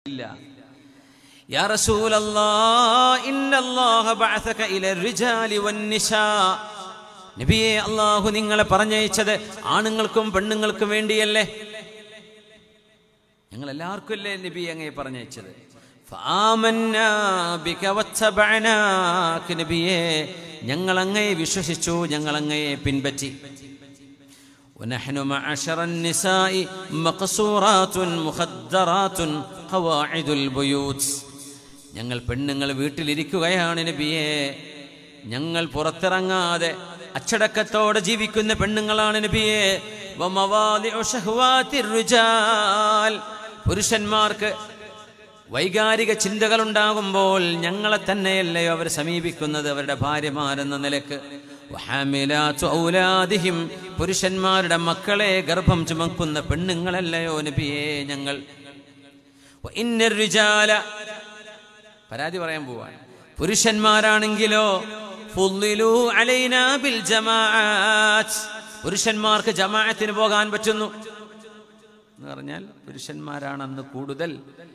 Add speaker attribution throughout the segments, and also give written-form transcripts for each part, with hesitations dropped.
Speaker 1: യാ റസൂലല്ലാഹ് ഇന്നല്ലാഹ ബഅസക ഇലർ റിജാലി വന്നിസാ. നബിയേ, അല്ലാഹു നിങ്ങളെ പറഞ്ഞയച്ചത് ആണുങ്ങൾക്കും പെണ്ണുങ്ങൾക്കും വേണ്ടിയല്ലേ? ഞങ്ങൾ എല്ലാവർക്കും അല്ലേ നബി അങ്ങയെ പറഞ്ഞയച്ചത്? ഫആമന്നാ ബിക വത്തബഅനാക. നബിയേ, ഞങ്ങൾ അങ്ങയെ വിശ്വസിച്ചു, ഞങ്ങൾ അങ്ങയെ പിൻപറ്റി. ونحن معشر النساء مقصورات مخدرات قواعد البيوت. ഞങ്ങൾ പെണ്ണുങ്ങൾ വീട്ടിലിരിക്കുകയാണ് നബിയേ. ഞങ്ങൾ പുറത്തിറങ്ങാതെ അച്ചടക്കത്തോടെ ജീവിക്കുന്ന പെണ്ണുങ്ങളാണ് നബിയേ. വമവാദിഉ ശഹ്വാതിർ റിജാൽ. പുരുഷന്മാർക്ക് വൈകാരിക ചിന്തകൾ ഉണ്ടാകുമ്പോൾ ഞങ്ങളെ തന്നെയല്ലയോ അവർ സമീപിക്കുന്നത്, അവരുടെ ഭാര്യമാരെന്ന നിലക്ക്. വഹമിലാതു ഔലാദിഹിം. പുരുഷന്മാരുടെ മക്കളെ ഗർഭം ചുമക്കുന്ന പെണ്ണുങ്ങളല്ലയോ നബിയേ ഞങ്ങൾ. വഇന്നർ റിജാല. പരാതി പറയാൻ പോവാണ്. പുരുഷന്മാരാണെങ്കിലോ ഫുദ്ദിലു അലൈനാ ബിൽ ജമാഅത്ത്. പുരുഷന്മാർക്ക് ജമാഅത്തിന് പോകാൻ പറ്റുന്നു എന്ന് പറഞ്ഞാൽ പുരുഷന്മാരാണ് അന്ന് കൂടുതൽ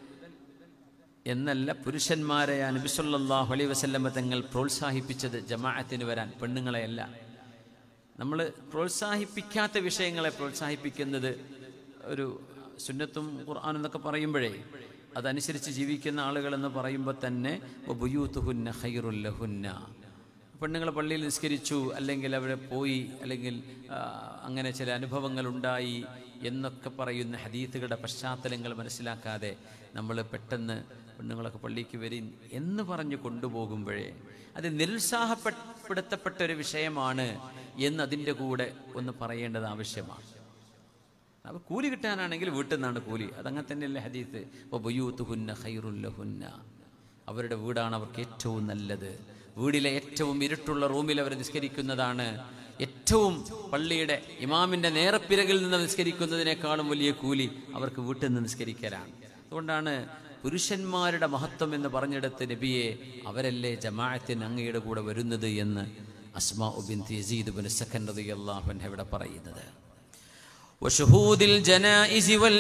Speaker 1: എന്നല്ല. പുരുഷന്മാരെ നബി സല്ലല്ലാഹു അലൈഹി വസല്ലം തങ്ങൾ പ്രോത്സാഹിപ്പിച്ചത് ജമാഅത്തിന് വരാൻ, പെണ്ണുങ്ങളെയല്ല. നമ്മൾ പ്രോത്സാഹിപ്പിക്കാത്ത വിഷയങ്ങളെ പ്രോത്സാഹിപ്പിക്കുന്നത് ഒരു സുന്നത്തും ഖുർആനും എന്നൊക്കെ പറയുമ്പോഴേ അതനുസരിച്ച് ജീവിക്കുന്ന ആളുകൾ എന്ന് പറയുമ്പോൾ തന്നെ ബുയൂതുഹുന്ന ഖൈറുൽ ലഹുന്ന. പെണ്ണുങ്ങൾ പള്ളിയിൽ നിസ്കരിച്ചു, അല്ലെങ്കിൽ അവിടെ പോയി, അല്ലെങ്കിൽ അങ്ങനെ ചില അനുഭവങ്ങൾ ഉണ്ടായി എന്നൊക്കെ പറയുന്ന ഹദീസുകളുടെ പശ്ചാത്തലങ്ങൾ മനസ്സിലാക്കാതെ നമ്മൾ പെട്ടെന്ന് പെണ്ണുങ്ങളൊക്കെ പള്ളിക്ക് വരും എന്ന് പറഞ്ഞ് കൊണ്ടുപോകുമ്പോഴേ അത് നിരുത്സാഹപ്പെടുത്തപ്പെട്ട ഒരു വിഷയമാണ് എന്നതിൻ്റെ കൂടെ ഒന്ന് പറയേണ്ടത് ആവശ്യമാണ്. അപ്പോൾ കൂലി കിട്ടാനാണെങ്കിൽ വീട്ടിൽ നിന്നാണ് കൂലി, അതങ്ങനെ തന്നെയല്ലേ ഹദീസ്. വബുയൂതുഹുന്ന ഖൈറുൽ ലഹുന്ന. അവരുടെ വീടാണ് അവർക്ക് ഏറ്റവും നല്ലത്. വീടിലെ ഏറ്റവും ഇരുട്ടുള്ള റൂമിൽ അവർ നിസ്കരിക്കുന്നതാണ് ഏറ്റവും, പള്ളിയുടെ ഇമാമിൻ്റെ നേരപ്പിരകിൽ നിന്ന് നിസ്കരിക്കുന്നതിനേക്കാളും വലിയ കൂലി അവർക്ക് വീട്ടിൽ നിന്ന് നിസ്കരിക്കലാണ്. അതുകൊണ്ടാണ് പുരുഷന്മാരുടെ മഹത്വം എന്ന് പറഞ്ഞെടുത്ത് നബിയെ അവരല്ലേ ജമാഅത്തിന് അങ്ങയുടെ കൂടെ വരുന്നത് എന്ന് അസ്മാ ബിൻത് യസീദ് ഇബ്നു സക്കൻ റളിയല്ലാഹു അൻഹ ഇവിടെ പറയുന്നത്. വശുഹൂദിൽ ജനായിസി വൽ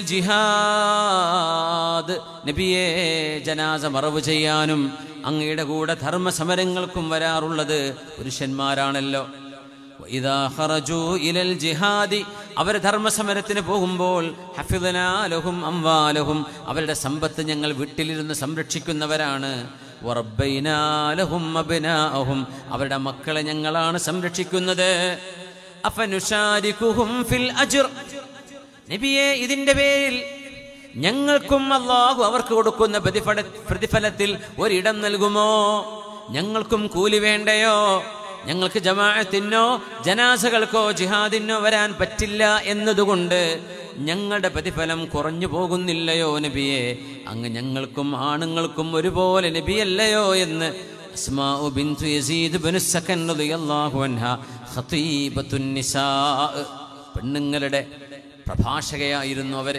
Speaker 1: ജിഹാദ്. നബിയെ, ജനാസ മറവ് ചെയ്യാനും അങ്ങയുടെ കൂടെ ധർമ്മസമരങ്ങൾക്കും വരാറുള്ളത് പുരുഷന്മാരാണല്ലോ. വഇദാ ഖറജൂ ഇലൽ ജിഹാദി. അവർ ധർമ്മസമരത്തിന് പോകുമ്പോൾ ഹഫിദ്നാ ലഹും അംവാലഹും. അവരുടെ സമ്പത്ത് ഞങ്ങൾ വീട്ടിലിരുന്ന് സംരക്ഷിക്കുന്നവരാണ്. വറബ്ബൈനാ ലഹും അബ്നാഅഹും. അവരുടെ മക്കളെ ഞങ്ങളാണ് സംരക്ഷിക്കുന്നത്. അഫനുശാരികുഹും ഫിൽ അജ്ർ. നബിയെ, ഇതിന്റെ പേരിൽ ഞങ്ങൾക്കും അല്ലാഹു അവർക്ക് കൊടുക്കുന്ന പ്രതിഫലത്തിൽ ഒരിടം നൽകുമോ? ഞങ്ങൾക്കും കൂലി വേണ്ടയോ? ഞങ്ങൾക്ക് ജമാഅത്തിനോ ജനാസകൾക്കോ ജിഹാദിനോ വരാൻ പറ്റില്ല എന്നതുകൊണ്ട് ഞങ്ങളുടെ പ്രതിഫലം കുറഞ്ഞു പോകുന്നില്ലയോ നബിയെ? അങ്ങ് ഞങ്ങൾക്കും ആണുങ്ങൾക്കും ഒരുപോലെ നബിയല്ലയോ എന്ന് അസ്മാ ബിൻത് യസീദ് ഇബ്നു സക്കൻ റളിയല്ലാഹു അൻഹ ഖതീബത്തുൻ നിസാ, പെണ്ണുങ്ങളുടെ പ്രഭാഷകയായിരുന്നു അവരെ.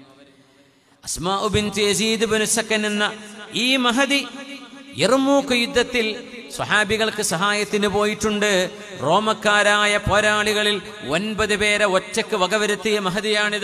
Speaker 1: അസ്മാ ബിൻത് യസീദ് ഇബ്നു സക്കൻ എന്ന ഈ മഹദി യർമൂക്ക് യുദ്ധത്തിൽ സ്വഹാബികൾക്ക് സഹായത്തിന് പോയിട്ടുണ്ട്. റോമക്കാരായ പോരാളികളിൽ 9 പേരെ ഒറ്റക്ക് വകവരുത്തിയ മഹദിയാണിത്.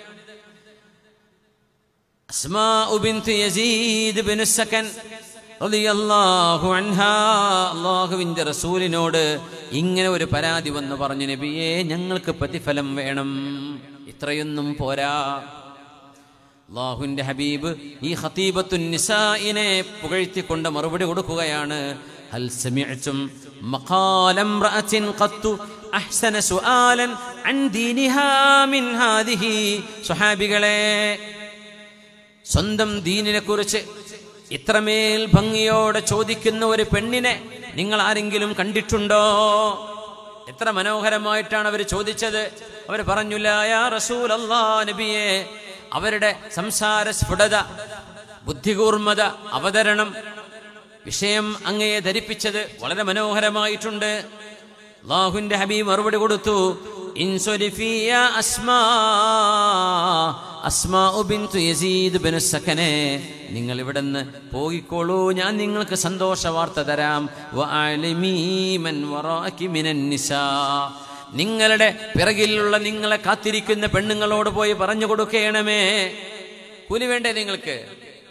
Speaker 1: അസ്മാ ബിൻത് യസീദ് ഇബ്നു സക്കൻ റളിയല്ലാഹു അൻഹാ അല്ലാഹുവിന്റെ റസൂലിനോട് ഇങ്ങനെ ഒരു പരാതി വന്ന് പറഞ്ഞു, നബിയേ, ഞങ്ങൾക്ക് പ്രതിഫലം വേണം, ഇത്രയൊന്നും പോരാ. അല്ലാഹുവിന്റെ ഹബീബ് ഈ ഖതീബത്തുൻ നിസാഇനെ പുകഴ്ത്തിക്കൊണ്ട് മറുപടി കൊടുക്കുകയാണ്. ഹൽ സമിഅ്തും മഖാല ഇംറഅത്തിൻ ഖത്തു അഹ്സന സുആലൻ അൻ ദീനിഹാ മിൻ ഹാദിഹി. സ്വഹാബികളെ, സ്വന്തം ദീനിനെ കുറിച്ച് ഇത്രമേൽ ഭംഗിയോടെ ചോദിക്കുന്ന ഒരു പെണ്ണിനെ നിങ്ങൾ ആരെങ്കിലും കണ്ടിട്ടുണ്ടോ? എത്ര മനോഹരമായിട്ടാണ് അവർ ചോദിച്ചത്. അവർ പറഞ്ഞു, ലാ യാ റസൂലല്ലാഹ്. നബിയെ, അവരുടെ സംസാര സ്ഫുടത, ബുദ്ധികൂർമ്മത, അവതരണം, വിഷയം അങ്ങയെ ധരിപ്പിച്ചത് വളരെ മനോഹരമായിട്ടുണ്ട്. അല്ലാഹുവിന്റെ ഹബീബ് മറുപടി കൊടുത്തു, ഇൻസുരിഫി യാ അസ്മാ. അസ്മാ ബിൻത് യസീദ് ഇബ്നു സക്കനെ, നിങ്ങൾ ഇവിടുന്ന് പോയിക്കോളൂ, ഞാൻ നിങ്ങൾക്ക് സന്തോഷ വാർത്ത തരാം. വഅലിമീ മൻ വറാഅകി മിനൻ നിസാ. നിങ്ങളുടെ പിറകിലുള്ള നിങ്ങളെ കാത്തിരിക്കുന്ന പെണ്ണുങ്ങളോട് പോയി പറഞ്ഞു കൊടുക്കണമേ. കൂലി വേണ്ടേ നിങ്ങൾക്ക്?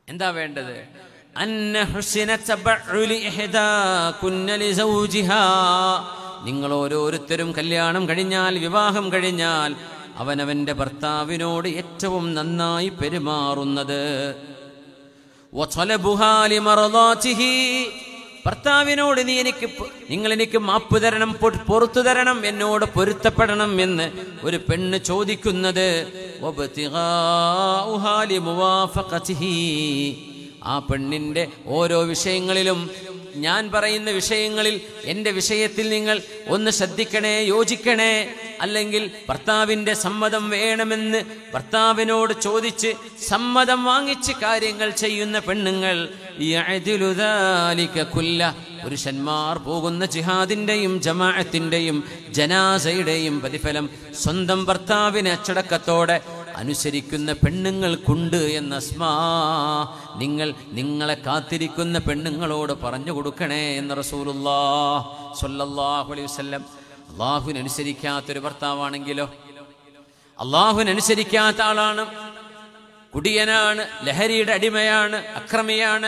Speaker 1: എന്താ വേണ്ടത്? അന്ന ഹുസ്ന തബഉലി ഇഹ്ദാകുന്ന ലിസൗജിഹാ, നിങ്ങൾ ഓരോരുത്തരും കല്യാണം കഴിഞ്ഞാൽ, വിവാഹം കഴിഞ്ഞാൽ അവനവന്റെ ഭർത്താവിനോട് ഏറ്റവും നന്നായി പെരുമാറുന്നത്. വതലബുഹാ ലിമർളാതിഹി, ഭർത്താവിനോട് നിങ്ങൾ എനിക്ക് മാപ്പ് തരണം, പൊറുത്തു തരണം, എന്നോട് പൊരുത്തപ്പെടണം എന്ന് ഒരു പെണ്ണ് ചോദിക്കുന്നത്. വബ്തിഗാഉഹാ ലിമുവാഫഖതിഹി, ആ പെണ്ണിന്റെ ഓരോ വിഷയങ്ങളിലും, ഞാൻ പറയുന്ന വിഷയങ്ങളിൽ, എൻ്റെ വിഷയത്തിൽ നിങ്ങൾ ഒന്ന് ശ്രദ്ധിക്കണേ, യോജിക്കണേ. അല്ലെങ്കിൽ ഭർത്താവിൻ്റെ സമ്മതം വേണമെന്ന് ഭർത്താവിനോട് ചോദിച്ച് സമ്മതം വാങ്ങിച്ച് കാര്യങ്ങൾ ചെയ്യുന്ന പെണ്ണുങ്ങൾ, യഅദിലു ദാലിക കുല്ല, പുരുഷന്മാർ പോകുന്ന ജിഹാദിൻ്റെയും ജമാഅത്തിൻ്റെയും ജനാസയുടെയും പ്രതിഫലം സ്വന്തം ഭർത്താവിനെ അച്ചടക്കത്തോടെ അനുസരിക്കുന്ന പെണ്ണുങ്ങൾക്കുണ്ട് എന്ന അസ്മാ നിങ്ങളെ കാത്തിരിക്കുന്ന പെണ്ണുങ്ങളോട് പറഞ്ഞു കൊടുക്കണേ എന്ന് റസൂലുള്ളാഹി സ്വല്ലല്ലാഹു അലൈഹി വസല്ലം. അള്ളാഹുവിനനുസരിക്കാത്തൊരു ഭർത്താവാണെങ്കിലോ, അള്ളാഹുവിനനുസരിക്കാത്ത ആളാണ്, കുടിയനാണ്, ലഹരിയുടെ അടിമയാണ്, അക്രമിയാണ്,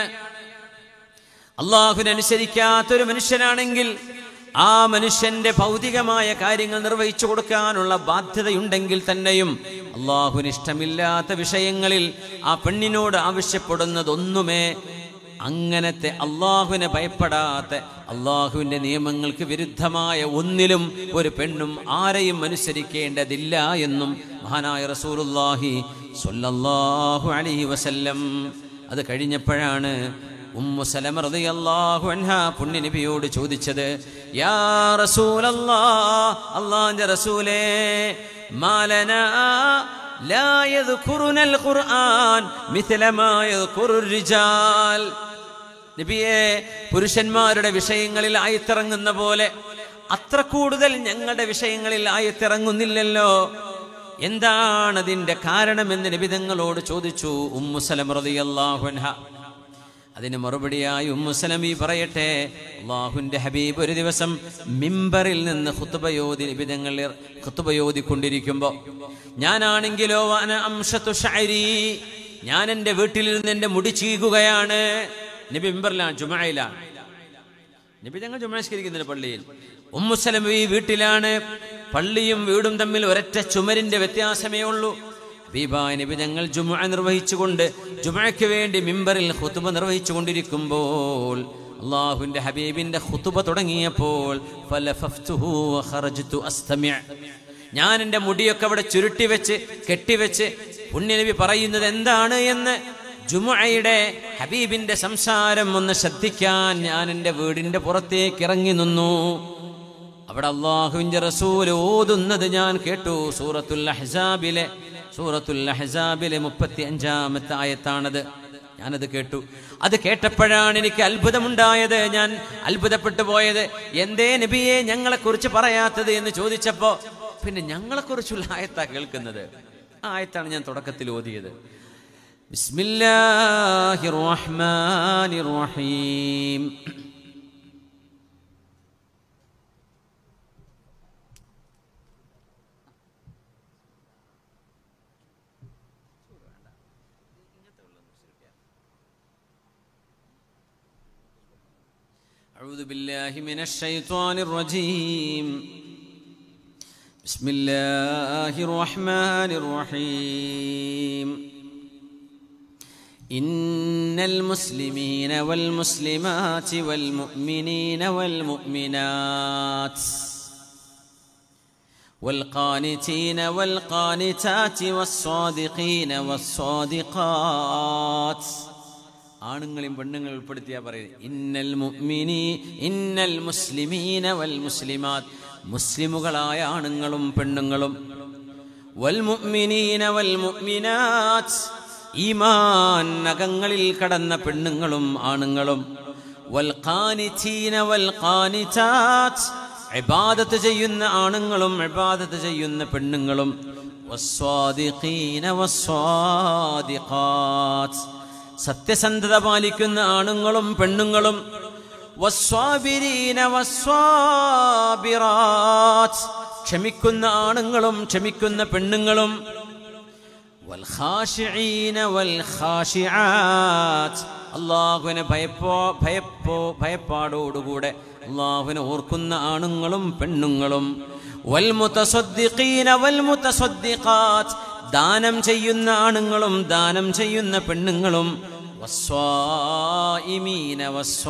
Speaker 1: അള്ളാഹുവിനനുസരിക്കാത്തൊരു മനുഷ്യനാണെങ്കിൽ ആ മനുഷ്യന്റെ ഭൗതികമായ കാര്യങ്ങൾ നിർവഹിച്ചു കൊടുക്കാനുള്ള ബാധ്യതയുണ്ടെങ്കിൽ തന്നെയും അള്ളാഹുവിന് ഇഷ്ടമില്ലാത്ത വിഷയങ്ങളിൽ ആ പെണ്ണിനോട് ആവശ്യപ്പെടുന്നതൊന്നുമേ അങ്ങനത്തെ അള്ളാഹുവിനെ ഭയപ്പെടാത്ത, അള്ളാഹുവിൻ്റെ നിയമങ്ങൾക്ക് വിരുദ്ധമായ ഒന്നിലും ഒരു പെണ്ണും ആരെയും അനുസരിക്കേണ്ടതില്ല എന്നും മഹാനായ റസൂലുള്ളാഹി സ്വല്ലല്ലാഹു അലൈഹി വസല്ലം. അത് കഴിഞ്ഞപ്പോഴാണ് ഉമ്മു സലമ റളിയല്ലാഹു അൻഹാ പുണ്യ നബിയോട് ചോദിച്ചത്, യാ റസൂലല്ലാഹ്, അല്ലാഹുവിന്റെ റസൂലേ, മാലനാ ലാ യദ്കുറുനൽ ഖുർആൻ മിഥല മാ യദ്കുറുർ റിജാൽ. നബിയേ, പുരുഷന്മാരുടെ വിഷയങ്ങളിൽ ആയത്തിറങ്ങുന്ന പോലെ അത്ര കൂടുതൽ ഞങ്ങളുടെ വിഷയങ്ങളിൽ ആയത്തിറങ്ങുന്നില്ലല്ലോ, എന്താണ് അതിന്റെ കാരണമെന്ന് നബി തങ്ങളോട് ചോദിച്ചു ഉമ്മു സലമ റളിയല്ലാഹു അൻഹാ. അതിന് മറുപടിയായി ഉമ്മു സലമി പറയട്ടെ, അല്ലാഹുവിന്റെ ഹബീബ് ഒരു ദിവസം മിമ്പറിൽ നിന്ന് ഖുത്ബയോദിക്കൊണ്ടിരിക്കുമ്പോൾ, ഞാനാണെങ്കിലോ അന അംശതു ശഅരി, ഞാൻ എൻ്റെ വീട്ടിൽ നിന്ന് എൻ്റെ മുടി ചീകുകയാണ്. നബി മിമ്പറിലാണ്, ജുമഅയിലാണ്. നബി തങ്ങൾ ജുമഅ നിസ്കരിക്കുന്നുണ്ട് പള്ളിയിൽ. ഉമ്മു സലമി വീട്ടിലാണ്. പള്ളിയും വീടും തമ്മിൽ ഒരൊറ്റ ചുമരിന്റെ വ്യത്യാസമേ ഉള്ളൂ. ഹബീബായ നബി തങ്ങൾ ജുമുഅ നിർവഹിച്ചുകൊണ്ട്, ജുമുഅയ്ക്ക് വേണ്ടി മിമ്പറിൽ ഖുതുബ നിർവഹിച്ചു കൊണ്ടിരിക്കുമ്പോൾ, അല്ലാഹുവിന്റെ ഹബീബിന്റെ ഖുതുബ തുടങ്ങിയപ്പോൾ, ഫലഫഫ്തുഹു വഖറജ്തു അസ്തമിഅ, ഞാൻ എൻ്റെ മുടിയൊക്കെ അവിടെ ചുരുട്ടി വെച്ച് കെട്ടിവെച്ച് പുണ്യനബി പറയുന്നത് എന്താണ് എന്ന് ജുമുഅയുടെ ഹബീബിന്റെ സംസാരം ഒന്ന് ശ്രദ്ധിക്കാൻ ഞാൻ എൻ്റെ വീടിന്റെ പുറത്തേക്ക് ഇറങ്ങി നിന്നു. അവിടെ അല്ലാഹുവിന്റെ റസൂൽ ഓതുന്നത് ഞാൻ കേട്ടു. സൂറത്തുൽ അഹ്സാബിലെ 35-ാമത്തെ ആയത്താണത്. ഞാനത് കേട്ടു. അത് കേട്ടപ്പോഴാണ് എനിക്ക് അത്ഭുതമുണ്ടായത്. ഞാൻ അത്ഭുതപ്പെട്ടു പോയത്, എന്തേ നബിയെ ഞങ്ങളെക്കുറിച്ച് പറയാത്തത് എന്ന് ചോദിച്ചപ്പോ, പിന്നെ ഞങ്ങളെക്കുറിച്ചുള്ള ആയത്താ കേൾക്കുന്നത്. ആ ആയത്താണ് ഞാൻ തുടക്കത്തിൽ ഓതിയത്. ബിസ്മില്ലാഹിർ റഹ്മാനിർ റഹീം. أعوذ بالله من الشيطان الرجيم. بسم الله الرحمن الرحيم. إن المسلمين والمسلمات والمؤمنين والمؤمنات والقانتين والقانتات والصادقين والصادقات, ആണുങ്ങളെയും പെണ്ണുങ്ങൾ ഉൾപ്പെടുത്തിയാ പറയുന്നത്. ഇന്നൽ മുസ്ലിമീന വൽ മുസ്ലിമാത്ത്, മുസ്ലിമുകളായ ആണുങ്ങളും പെണ്ണുങ്ങളും, വൽ മുഅ്മിനീന വൽ മുഅ്മിനാത്ത്, ഈമാൻ നഖങ്ങളിൽ കടന്ന പെണ്ണുങ്ങളും ആണുങ്ങളും, വൽ ഖാനിതീന വൽ ഖാനിതാത്ത്, ഇബാദത്ത് ചെയ്യുന്ന ആണുങ്ങളും ഇബാദത്ത് ചെയ്യുന്ന പെണ്ണുങ്ങളും, വസ്വാദിഖീന വസ്വാദിഖാത്ത്, സത്യസന്ധത പാലിക്കുന്ന ആണുങ്ങളും പെണ്ണുങ്ങളും, വസ്വാബിരീന വസ്വാബിറാത്ത്, ക്ഷമിക്കുന്ന ആണുങ്ങളും ക്ഷമിക്കുന്ന പെണ്ണുങ്ങളും, വൽ ഖാശിഈന വൽ ഖാശിആത്ത്, അല്ലാഹുവിനെ ഭയപ്പാടോടുകൂടെ അല്ലാഹുവിനെ ഓർക്കുന്ന ആണുങ്ങളും പെണ്ണുങ്ങളും. വൽ മുതസദ്ദിഖീന വൽ മുതസദ്ദിഖാത്ത്, ദാനം ചെയ്യുന്ന ആണുങ്ങളും ദാനം ചെയ്യുന്ന പെണ്ണുങ്ങളും. വസ്വായിമീന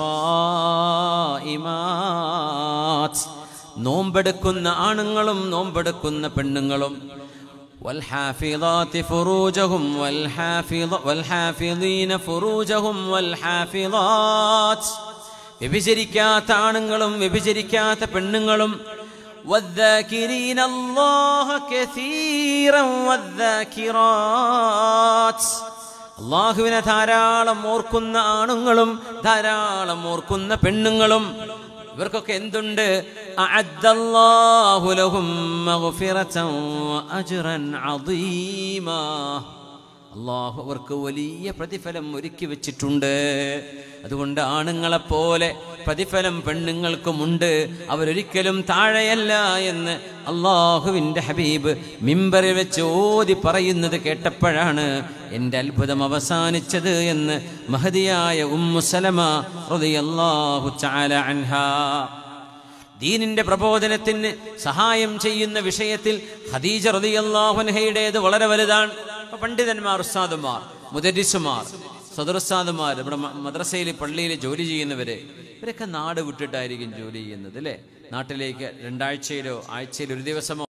Speaker 1: വസ്വായിമാത്ത്, നോമ്പെടുക്കുന്ന ആണുങ്ങളും നോമ്പെടുക്കുന്ന പെണ്ണുങ്ങളും. വൽഹാഫിളാത്തി ഫുറൂജഹും വൽഹാഫിളീന ഫുറൂജഹും വൽഹാഫിളാത്ത്, വ്യഭിചരിക്കാത്ത ആണുങ്ങളും വ്യഭിചരിക്കാത്ത പെണ്ണുങ്ങളും. വദ്ദാകിരീന അല്ലാഹ കസീറൻ വദ്ദാകിറാത്ത്, അല്ലാഹുവിനെ ധാരാളം ഓർക്കുന്ന ആണുങ്ങളും ധാരാളം ഓർക്കുന്ന പെണ്ണുങ്ങളും. ഇവർക്കൊക്കെ എന്തുണ്ട്? അഅദ്ദല്ലാഹു ലഹും മഗ്ഫിറതൻ വഅജ്റൻ അദീമാ, അല്ലാഹു അവർക്ക് വലിയ പ്രതിഫലം ഒരുക്കി വെച്ചിട്ടുണ്ട്. അതുകൊണ്ട് ആണുങ്ങളെപ്പോലെ പ്രതിഫലം പെണ്ണുങ്ങൾക്കുമുണ്ട്, അവരൊരിക്കലും താഴെയല്ല എന്ന് അല്ലാഹുവിൻ്റെ ഹബീബ് മിമ്പറിൽ വെച്ച് ഓതി പറയുന്നത് കേട്ടപ്പോഴാണ് എൻ്റെ അത്ഭുതം അവസാനിച്ചത് എന്ന് മഹദിയായ ഉമ്മു സലമ റളിയല്ലാഹു തആല അൻഹാ. ദീനിന്റെ പ്രബോധനത്തിന് സഹായം ചെയ്യുന്ന വിഷയത്തിൽ ഖദീജ റളിയല്ലാഹു അൻഹയുടേത് വളരെ വലുതാണ്. പണ്ഡിതന്മാർ, ഉസ്താദുമാർ, മുദരിസുമാർ, സദറുസ്താദുമാർ, നമ്മുടെ മദ്രസയിൽ പള്ളിയിൽ ജോലി ചെയ്യുന്നവര്, ഇവരൊക്കെ നാട് വിട്ടിട്ടായിരിക്കും ജോലി ചെയ്യുന്നത് അല്ലേ? നാട്ടിലേക്ക് 2 ആഴ്ചയിലോ ആഴ്ചയിൽ ഒരു ദിവസമോ